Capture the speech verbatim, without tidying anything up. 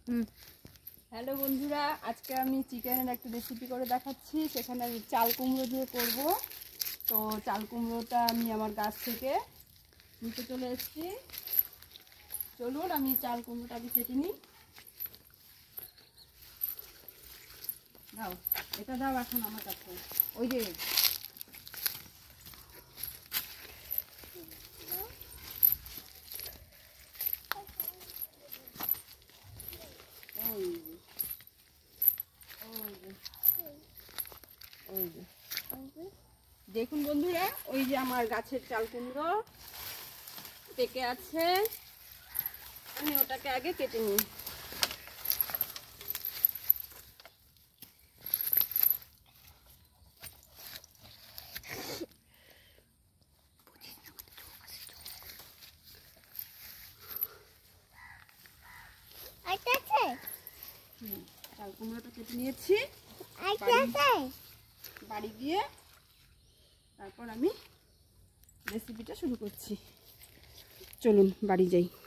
হুম hello বন্ধুরা, আজকে আমি চিকেনের একটা রেসিপি করে দেখাচ্ছি। সেখানে আমি চাল কুমড়ো দিয়ে করব। তো চাল কুমড়োটা আমি আমার গাছ থেকে নিতে চলে এসেছি। চলুন আমি চাল কুমড়োটাকে কেটে নিই। দাও, এটা দাও এখন আমার কাছে। ওই যে দেখুন বন্ধুরা, ওই যে আমার গাছের চাল কুমড়ো পেকে আছে। আমি ওটাকে আগে কেটে নিই। চাল কুমড়োটা কেটে নিয়েছি। বাড়ি গিয়ে তারপর আমি রেসিপিটা শুরু করছি। চলুন বাড়ি যাই।